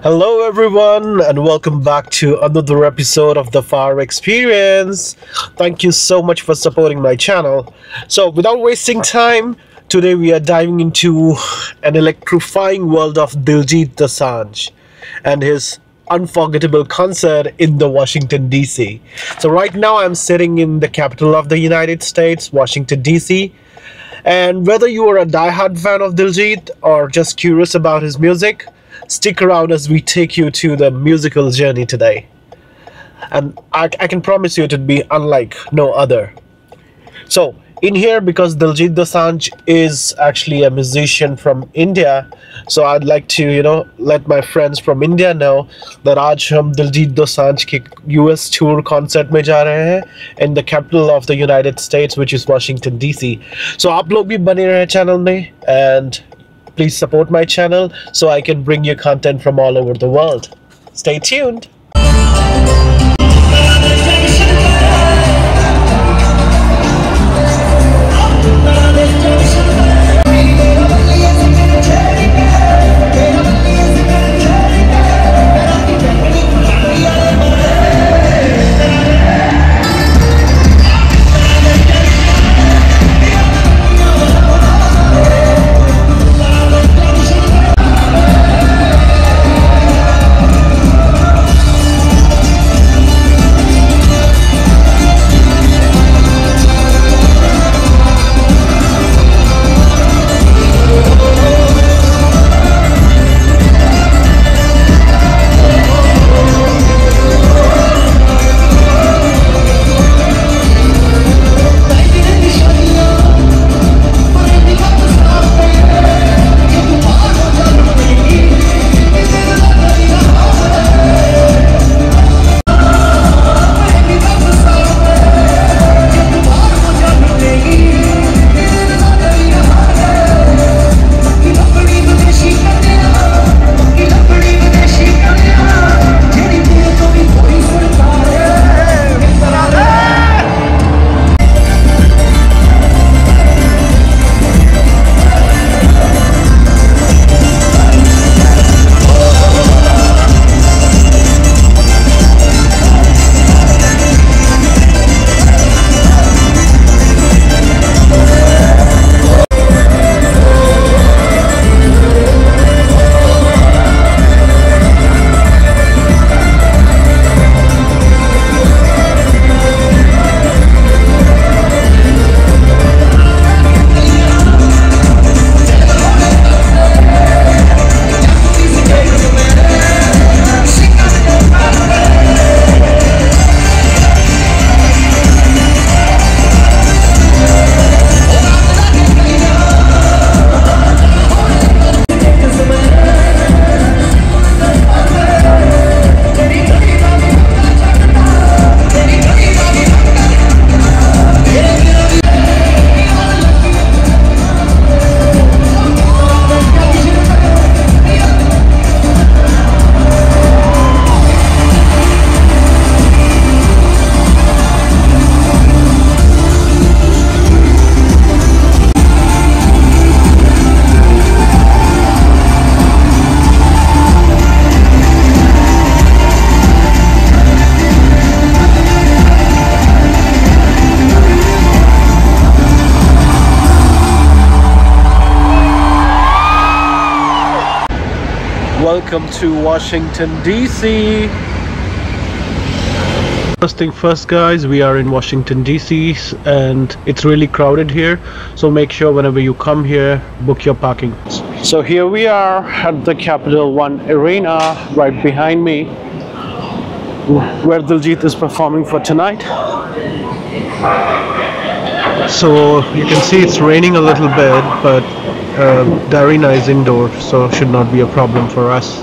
Hello, everyone, and welcome back to another episode of the Far Experience. Thank you so much for supporting my channel. So, without wasting time, today we are diving into an electrifying world of Diljit Dosanjh and his unforgettable concert in the Washington DC. So right now I'm sitting in the capital of the United States, Washington DC. And whether you are a diehard fan of Diljit or just curious about his music, stick around as we take you to the musical journey today. And I can promise you it would be unlike no other. So, in here, because Diljit Dosanjh is actually a musician from India, so I'd like to, let my friends from India know that आज हम दिलजीत दोसांझ के US tour concert में जा रहे हैं in the capital of the United States, which is Washington DC. So आप लोग भी बने रहे channel में, and please support my channel so I can bring you content from all over the world. Stay tuned. Welcome to Washington DC. First thing first, guys, we are in Washington DC and it's really crowded here, so make sure whenever you come here, book your parking. So here we are at the Capital One Arena, right behind me, where Diljit is performing for tonight. So you can see it's raining a little bit, but the arena is indoor, so should not be a problem for us.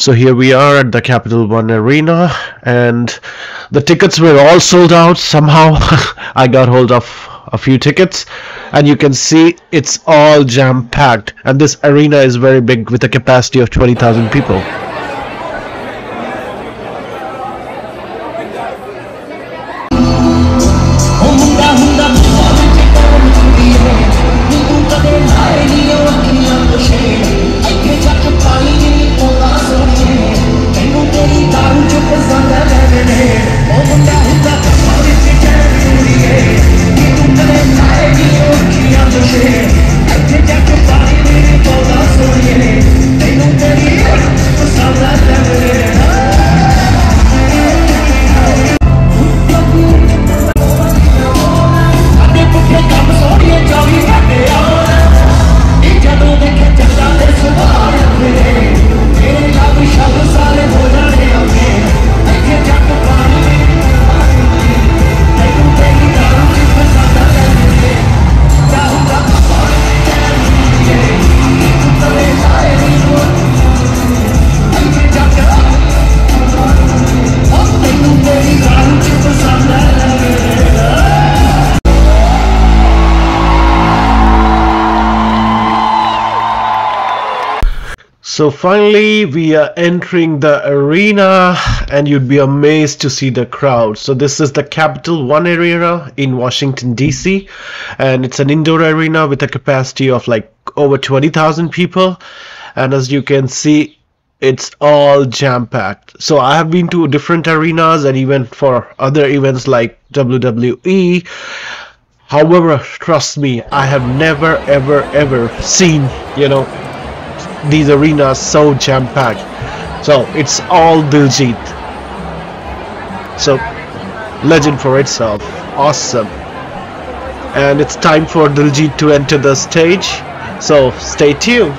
So here we are at the Capital One Arena, and the tickets were all sold out. Somehow, I got hold of a few tickets, and you can see it's all jam packed. And this arena is very big with a capacity of 20,000 people. So finally, we are entering the arena, and you'd be amazed to see the crowd. So this is the Capital One Arena in Washington, D.C., and it's an indoor arena with a capacity of like over 20,000 people. And as you can see, it's all jam-packed. So I have been to different arenas and even for other events like WWE. However, trust me, I have never ever seen, these arenas so jam-packed. So it's all Diljit. So legend for itself. Awesome. And it's time for Diljit to enter the stage. So stay tuned.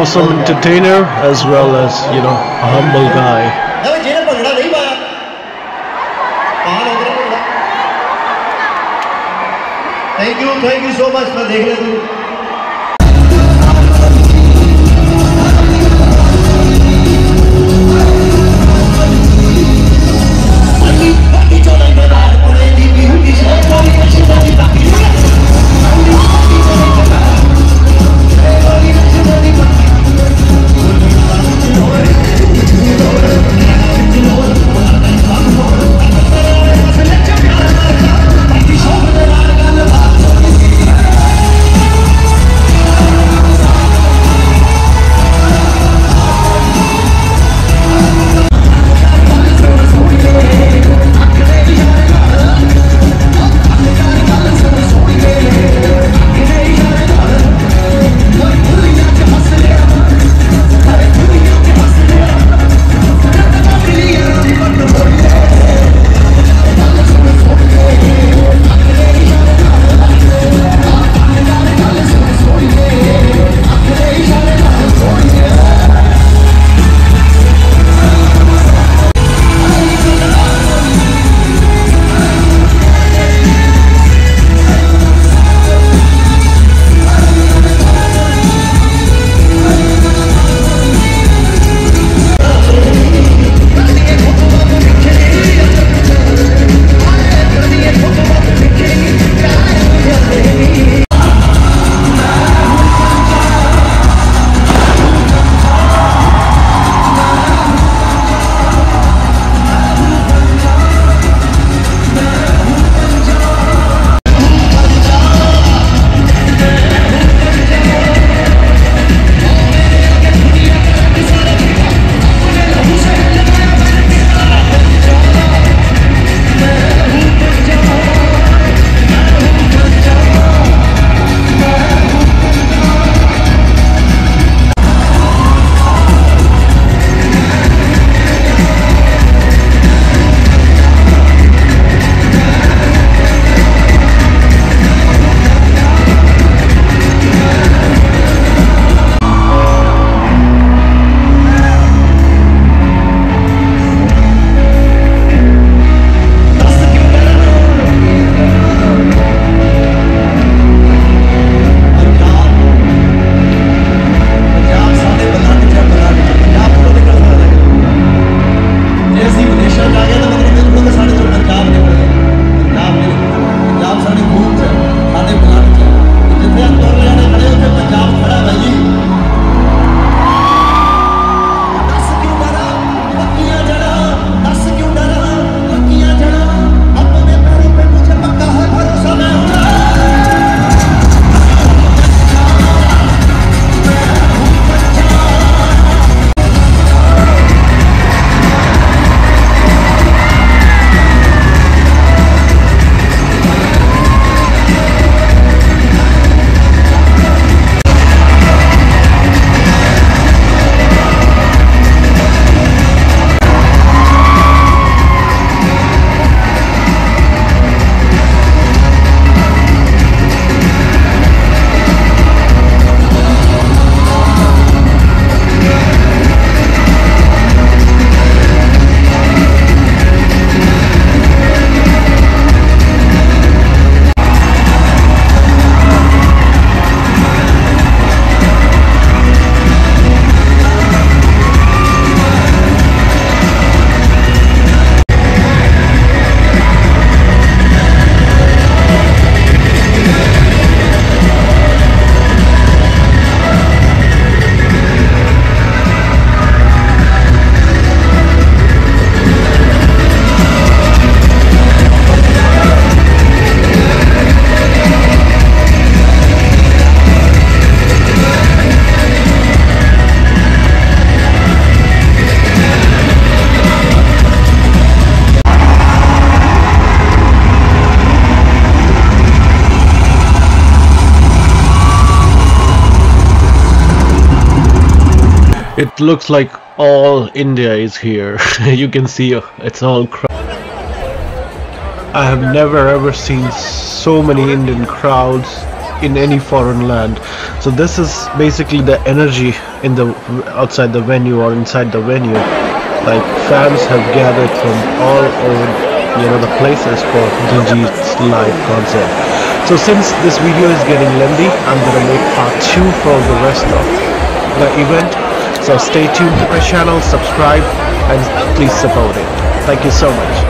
awesome entertainer as well as, you know, a humble guy. Thank you so much for देखने It looks like all India is here. You can see it's all crowded. I have never ever seen so many Indian crowds in any foreign land. So this is basically the energy in the outside the venue or inside the venue. Like fans have gathered from all over, the places for Diljit's live concert. So since this video is getting lengthy, I'm gonna make part 2 for the rest of the event. So stay tuned to my channel, subscribe, and please support it. Thank you so much.